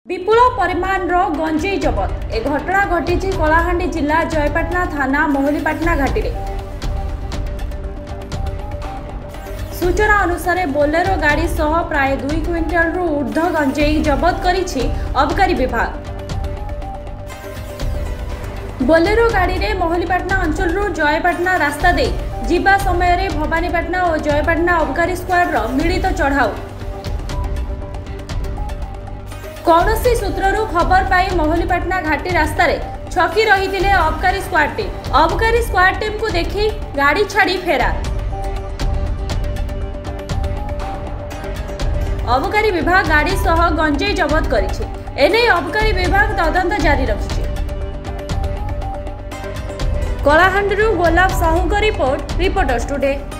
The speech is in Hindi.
विपुल परिमाण गंजेई जबत। ए घटना घटी कलाहांडी जिला जयपाटना थाना मोहलीपाटना घाटी रे। सूचना अनुसार बोलेरो गाड़ी सह प्राय 2 क्विंटाल रु ऊर्ध्व गंजेई जबत करिछि अबकारी विभाग। बोलेरो गाड़ी रे मोहलीपाटना अंचल रु जयपाटना रास्ता दे जीवा समय रे भवानीपाटना और जयपाटना अबकारी स्क्वाड रो मिलित चढ़ाऊ। कौनसी सूत्रु खबर पाई मोहलीपाटना घाटी रास्ता रे छकी रही अबकारी स्क्वाड टीम को देखी गाड़ी छाड़ी फेरार। अबकारी विभाग गाड़ी सह गंजेई जबत करिछि। एने अबकारी विभाग तदंत जारी रखिछि। Kalahandi Golap Sahu report, reporters today.